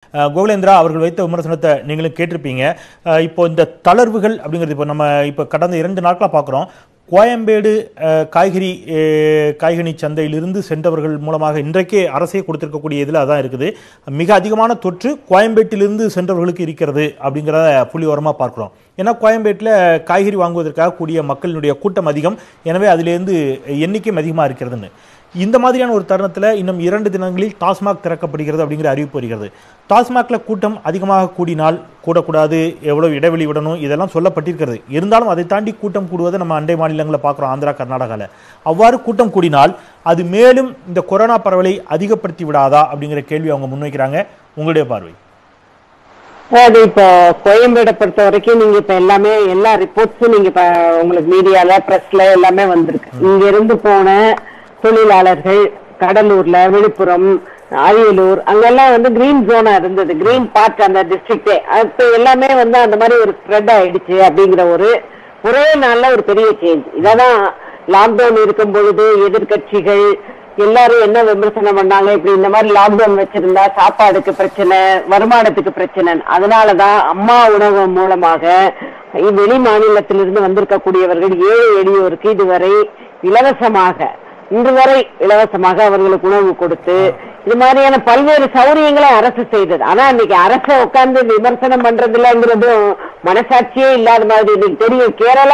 கோகுலேந்திரா அவர்கள் வைத்த விமர்சனத்தை நீங்களும் கேட்டிருப்பீங்க. இப்போ இந்த தளர்வுகள் அப்படிங்கிறது இப்போ நம்ம இப்போ கடந்த 2 நாட்களாக பார்க்குறோம். கோயம்பேடு காய்கனி சந்தையிலிருந்து சென்றவர்கள் மூலமாக இன்றைக்கே அரசே கொடுத்திருக்கக்கூடிய இதில் அதான் இருக்குது. மிக அதிகமான தொற்று கோயம்பேட்டிலிருந்து சென்றவர்களுக்கு இருக்கிறது அப்படிங்கிறத புள்ளி ஓரமாக பார்க்குறோம். ஏன்னா கோயம்பேட்டில் காய்கறி வாங்குவதற்காக கூடிய மக்களினுடைய கூட்டம் அதிகம், எனவே அதிலேருந்து எண்ணிக்கையும் அதிகமாக இருக்கிறதுன்னு. இந்த மாதிரியான ஒரு தருணத்தில் இன்னும் 2 தினங்களில் டாஸ்மாக் திறக்கப்படுகிறது அப்படிங்கிற அறிவிப்பு வருகிறது. டாஸ்மாகில் கூட்டம் அதிகமாக கூடினால் கூடக்கூடாது, எவ்வளவு இடைவெளி விடணும், இதெல்லாம் சொல்லப்பட்டிருக்கிறது. இருந்தாலும் அதை தாண்டி கூட்டம் கூடுவதை நம்ம அண்டை மாநிலங்களில் பார்க்குறோம், ஆந்திரா கர்நாடகாவில். அவ்வாறு கூட்டம் கூடினால் அது மேலும் இந்த கொரோனா பரவலை அதிகப்படுத்தி விடாதா அப்படிங்கிற கேள்வி அவங்க முன்வைக்கிறாங்க. உங்களுடைய பார்வை? அது இப்போ கோயம்பேடை பொறுத்த வரைக்கும் நீங்க இப்ப எல்லாமே எல்லா ரிப்போர்ட்ஸும் நீங்க இப்ப உங்களுக்கு மீடியால பிரஸ்ல எல்லாமே வந்திருக்கு. இங்க இருந்து போன தொழிலாளர்கள் கடலூர்ல, விழுப்புரம், அரியலூர் அங்கெல்லாம் கிரீன் ஜோனா இருந்தது, கிரீன் பார்ட் அந்த டிஸ்ட்ரிக்டே. அப்ப எல்லாமே அந்த மாதிரி ஒரு ஸ்ப்ரெட் ஆயிடுச்சு அப்படிங்கிற ஒரே நாள்ல ஒரு பெரிய சேஞ்ச். இதான் லாக்டவுன் இருக்கும் பொழுது எதிர்கட்சிகள் எல்லாரும் என்ன விமர்சனம் பண்ணாங்க, இப்படி இந்த மாதிரி லாக்டவுன் வச்சிருந்தா சாப்பாடுக்கு பிரச்சனை, வருமானத்துக்கு பிரச்சனை. அதனாலதான் அம்மா உணவு மூலமாக வெளி மாநிலத்திலிருந்து வந்திருக்கக்கூடியவர்கள் ஏழை எளியோருக்கு இதுவரை இலவசமாக, இன்று வரை இலவசமாக அவர்களுக்கு உணவு கொடுத்து இது மாதிரியான பல்வேறு சௌரியங்களை அரசு செய்தது. ஆனா இன்னைக்கு அரசை உட்கார்ந்து விமர்சனம் பண்றதுலங்கிறதும் மனசாட்சியே இல்லாத மாதிரி. இன்னைக்கு தெரியும்,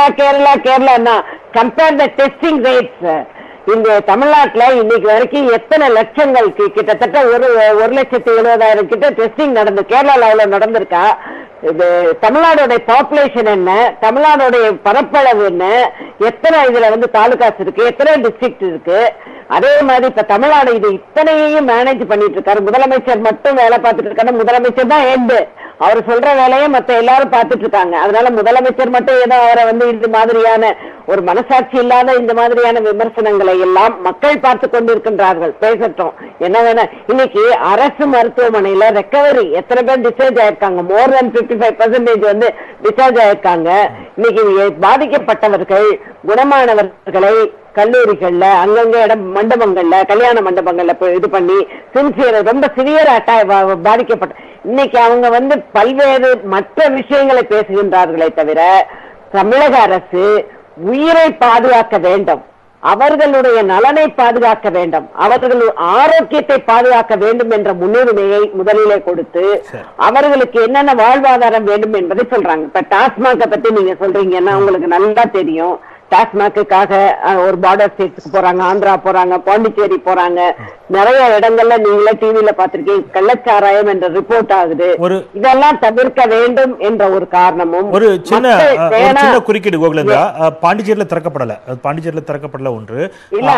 Kerala compare the testing rates. இந்த தமிழ்நாட்டுல இன்னைக்கு வரைக்கும் எத்தனை லட்சங்கள், கிட்டத்தட்ட 1,70,000 கிட்ட டெஸ்டிங் நடந்து கேரளால அவ்வளவு நடந்திருக்கா? இது தமிழ்நாடுடைய பாப்புலேஷன் என்ன, தமிழ்நாடுடைய பரப்பளவு என்ன, எத்தனை இதுல தாலுகாஸ் இருக்கு, எத்தனை டிஸ்ட்ரிக்ட் இருக்கு. அதே மாதிரி இப்ப தமிழ்நாடு இது இத்தனையையும் மேனேஜ் பண்ணிட்டு இருக்காரு. முதலமைச்சர் மட்டும் வேலை பார்த்துட்டு இருக்காரு. முதலமைச்சர் தான் ஹெட், அவர் சொல்ற வேலையை மத்த எல்லாரும் பார்த்துட்டு இருக்காங்க. அதனால முதலமைச்சர் மட்டும் ஏதோ அவரை இந்த மாதிரியான ஒரு மனசாட்சி இல்லாத இந்த மாதிரியான விமர்சனங்களை எல்லாம் மக்கள் பார்த்து கொண்டிருக்கின்றார்கள். பேசட்டும், என்ன வேணா. இன்னைக்கு அரசு மருத்துவமனையில ரெக்கவரி எத்தனை பேர் டிஸ்சார்ஜ் ஆயிருக்காங்க? மோர் தென் 55% டிஸ்சார்ஜ் ஆயிருக்காங்க. இன்னைக்கு பாதிக்கப்பட்டவர்கள், குணமானவர்களை கல்லூரிகள்ல, அங்கங்க மண்டபங்கள்ல, கல்யாண மண்டபங்கள்ல இது பண்ணி ரொம்ப சிவியர் பாதிக்கப்பட்ட இன்னைக்கு அவங்க பல்வேறு மற்ற விஷயங்களை பேசுகின்றார்களே தவிர தமிழக அரசு உயிரை பாதுகாக்க வேண்டும், அவர்களுடைய நலனை பாதுகாக்க வேண்டும், அவர்கள் ஆரோக்கியத்தை பாதுகாக்க வேண்டும் என்ற முன்னுரிமையை முதலிலே கொடுத்து அவர்களுக்கு என்னென்ன வாழ்வாதாரம் வேண்டும் என்பதை சொல்றாங்க. இப்ப டாஸ்மாக பத்தி நீங்க சொல்றீங்கன்னா உங்களுக்கு நல்லா தெரியும். டாஸ்மாக்குக்காக ஒரு பார்டர் ஸ்டேட்ஸ்க்கு போறாங்க, ஆந்திரா போறாங்க, பாண்டிச்சேரி போறாங்க. நிறைய இடங்கள்ல நீங்களே டிவில பாத்திருக்கீங்க, கள்ளச்சாராயம் என்ற ரிப்போர்ட் ஆகுது. இதெல்லாம் தவிர்க்க வேண்டும் என்ற ஒரு காரணமும். ஒரு சின்ன குறுக்கீடு கோகுலேந்திரா, பாண்டிச்சேரியில திறக்கப்படல ஒன்று இல்ல.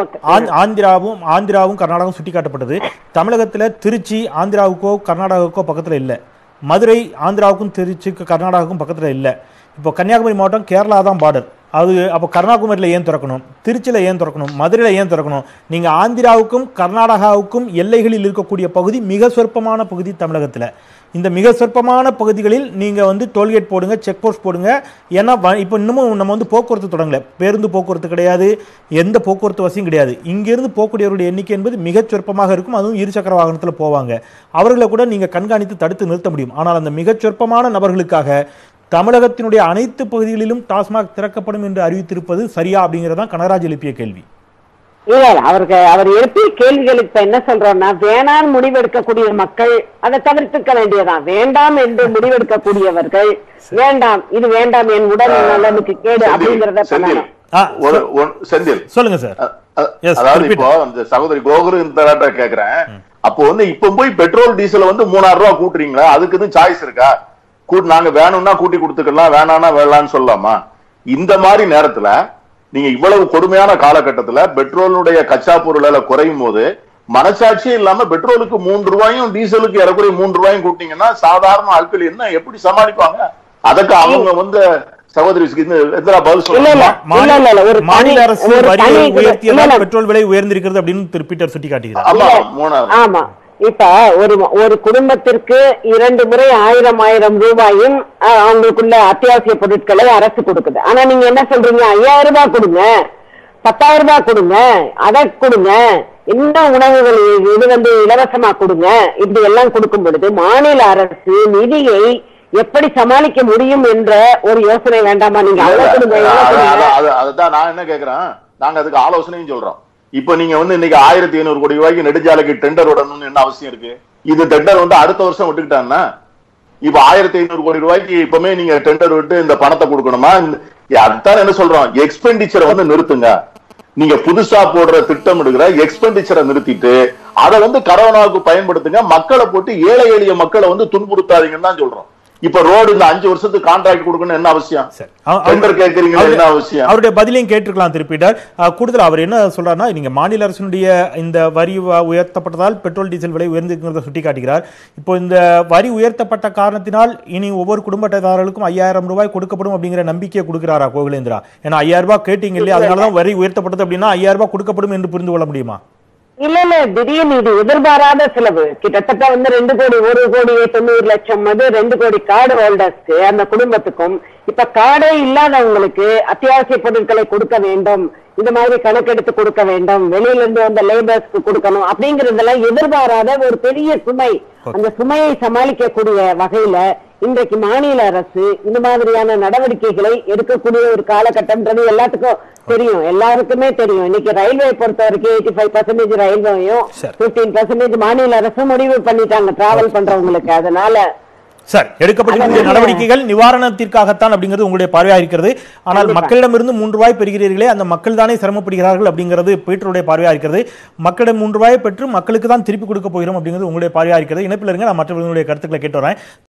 ஆந்திராவும் கர்நாடகாவும் சுட்டிக்காட்டப்பட்டது. தமிழகத்துல திருச்சி ஆந்திராவுக்கோ கர்நாடகாவுக்கோ பக்கத்துல இல்ல, மதுரை ஆந்திராவுக்கும் திருச்சிக்கு கர்நாடகாவுக்கும் பக்கத்துல இல்ல. இப்போ கன்னியாகுமரி மாவட்டம் கேரளா தான் பார்டர். அது அப்போ கன்னியாகுமரியில் ஏன் திறக்கணும், திருச்சியில் ஏன் திறக்கணும், மதுரையில் ஏன் திறக்கணும்? நீங்கள் ஆந்திராவுக்கும் கர்நாடகாவுக்கும் எல்லைகளில் இருக்கக்கூடிய பகுதி மிக சொற்பமான பகுதி தமிழகத்தில். இந்த மிக சொற்பமான பகுதிகளில் நீங்கள் டோல்கேட் போடுங்க, செக் போஸ்ட் போடுங்க. ஏன்னா இப்போ இன்னமும் நம்ம போக்குவரத்து தொடங்கல, பேருந்து போக்குவரத்து கிடையாது, எந்த போக்குவரத்து வசதியும் கிடையாது. இங்கிருந்து போகக்கூடியவருடைய எண்ணிக்கை என்பது மிகச் சொற்பமாக இருக்கும். அதுவும் இருசக்கர வாகனத்தில் போவாங்க. அவர்களை கூட நீங்கள் கண்காணித்து தடுத்து நிறுத்த முடியும். ஆனால் அந்த மிகச் சொற்பமான நபர்களுக்காக தமிழகத்தினுடைய அனைத்து பகுதிகளிலும் டாஸ்மாக் திறக்கப்படும் என்று அறிவித்திருப்பது சரியா அப்படிங்கறதான் கனகராஜ் எழுப்பிய கேள்வி. இல்ல, அவர் எழுப்பிய கேள்விகளுக்கு என்ன சொல்றோம்னா, வேணாம் முடிவெடுக்கக்கூடிய மக்கள் அதை தவிர்த்துக்க வேண்டியதான். வேண்டாம் என்று முடிவெடுக்கக்கூடியவர்கள் வேண்டாம், இது வேண்டாம், என் உடல் நலனுக்கு கேடு அப்படிங்கறத பண்ணணும். சொல்லுங்க சார். அதாவது இப்போ அந்த சகோதரி கோகுரு கேக்குறேன், அப்போ இப்ப போய் பெட்ரோல் டீசல் 3000 ரூபாய் கூட்டுறீங்களா? அதுக்கு சாய்ஸ் இருக்கா? நாங்க வேணும்னா கூட்டி கொடுத்துக்கலாம், வேணாம்னா வேணாம்னு சொல்லலாமா? இந்த மாதிரி நேரத்துல நீங்க இவ்வளவு கொடுமையான காலகட்டத்துல பெட்ரோலுடைய கச்சா பொருள் குறையும் போது மனசாட்சியே இல்லாம பெட்ரோலுக்கு 3 ரூபாயும் டீசலுக்கு ஏறக்குறைய 3 ரூபாயும் கூட்டிங்கன்னா சாதாரண ஆட்கள் என்ன எப்படி சமாளிப்பாங்க? அதுக்கு அவங்க சகோதரி பதில் சொல்லுங்க. மாநில அரசு வரியை உயர்த்தியதால் பெட்ரோல் விலை உயர்ந்திருக்கிறது அப்படின்னு திருப்பிட்டர் சுட்டி காட்டுகிறார். இப்ப ஒரு குடும்பத்திற்கு 2 முறை 1000 ரூபாயும் அவங்களுக்குள்ள அத்தியாவசிய பொருட்களை அரசு கொடுக்குது. ஆனா நீங்க என்ன சொல்றீங்க? 5000 ரூபாய் கொடுங்க, 10,000 ரூபாய் கொடுங்க, அதை கொடுங்க, என்ன உணவுகள் இது வந்து இலவசமா கொடுங்க, இப்படி எல்லாம் கொடுக்கும் பொழுது மாநில அரசு நிதியை எப்படி சமாளிக்க முடியும் என்ற ஒரு யோசனை வேண்டாமா? நீங்க அதுதான் நான் என்ன கேக்குறேன், நாங்க அதுக்கு ஆலோசனையும் சொல்றோம். இப்ப நீங்க வந்து இன்னைக்கு 1500 கோடி ரூபாய்க்கு நெடுஞ்சாலைக்கு டெண்டர் விடணும்னு என்ன அவசியம் இருக்கு? இது டெண்டர் வந்து அடுத்த வருஷம் விட்டுக்கிட்டாங்கன்னா இப்ப 1500 கோடி ரூபாய்க்கு இப்பவுமே நீங்க டெண்டர் விட்டு இந்த பணத்தை கொடுக்கணுமா? அதுதான் என்ன சொல்றோம், எக்ஸ்பெண்டிச்சரை வந்து நிறுத்துங்க. நீங்க புதுசா போடுற திட்டம் எடுக்கிற எக்ஸ்பெண்டிச்சரை நிறுத்திட்டு அதை வந்து கரோனாவுக்கு பயன்படுத்துங்க. மக்களை போட்டு ஏழை எளிய மக்களை வந்து துன்புறுத்தாதீங்கன்னு தான் சொல்றோம். இப்ப ரோடு இந்த 5 வருஷத்துக்கு கான்ட்ராக்ட் கொடுக்கணும் என்ன அவசியம்? கேக்குறீங்க என்ன அவசியம்? அவருடைய பதிலையும் கேட்டிருக்கலாம் திருப்பிட்டார். கூடுதல் அவர் என்ன சொல்றாருன்னா, நீங்க மாநில அரசினுடைய இந்த வரி உயர்த்தப்பட்டதால் பெட்ரோல் டீசல் விலை உயர்ந்திருக்கிறத சுட்டி காட்டுகிறார். இப்போ இந்த வரி உயர்த்தப்பட்ட காரணத்தினால் இனி ஒவ்வொரு குடும்ப அட்டைதாரர்களுக்கும் 5000 ரூபாய் கொடுக்கப்படும் அப்படிங்கிற நம்பிக்கையை கொடுக்கிறாரா கோகுலேந்திரா? ஏன்னா 5000 ரூபாய் கேட்டீங்க இல்லையா, அதனாலதான் வரி உயர்த்தப்பட்டது அப்படின்னா 5000 ரூபாய் கொடுக்கப்படும் என்று புரிந்து கொள்ள முடியுமா? இல்ல திடீர்னு இது எதிர்பாராத செலவு. கிட்டத்தட்ட வந்து 2 கோடி 1,90,00,000 அது 2 கோடி கார்டு ஹோல்டர்ஸ்க்கு, அந்த குடும்பத்துக்கும். இப்ப கார்டே இல்லாதவங்களுக்கு அத்தியாவசிய பொருட்களை கொடுக்க வேண்டும், இந்த மாதிரி கணக்கெடுத்து கொடுக்க வேண்டும், வெளியில இருந்து வந்த லேபர்ஸ்க்கு கொடுக்கணும் அப்படிங்கறதெல்லாம் எதிர்பாராத ஒரு பெரிய சுமை. அந்த சுமையை சமாளிக்கக்கூடிய வகையில இன்றைக்கு மாநில அரசு இந்த மாதிரியான நடவடிக்கைகளை எடுக்கக்கூடிய ஒரு காலகட்டம்ன்றது எல்லாத்துக்கும் தெரியும், எல்லாருக்குமே தெரியும். இன்னைக்கு ரயில்வே பொறுத்த வரைக்கும் 85% ரயில்வேயும் 15% மாநில அரசும் முடிவு பண்ணிட்டாங்க டிராவல் பண்றவங்களுக்கு. அதனால சார், எடுக்கப்பட்ட நடவடிக்கைகள் நிவாரணத்திற்காகத்தான் அப்படிங்கிறது உங்களுடைய பார்வையா இருக்கிறது. ஆனால் மக்களிடமிருந்து 3 ரூபாய் பெறுகிறீர்களே, அந்த மக்கள் தானே சிரமப்படுகிறார்கள் அப்படிங்கிறது பீட்டருடைய பார்வையா இருக்கிறது. மக்களிடம் 3 ரூபாயை பெற்று மக்களுக்கு தான் திருப்பி கொடுக்க போகிறோம் அப்படிங்கிறது உங்களுடைய பார்வையா இருக்கிறது. இணைப்பில் இருங்க, நான் மற்றவர்களுடைய கருத்துக்களை கேட்டு வரேன்.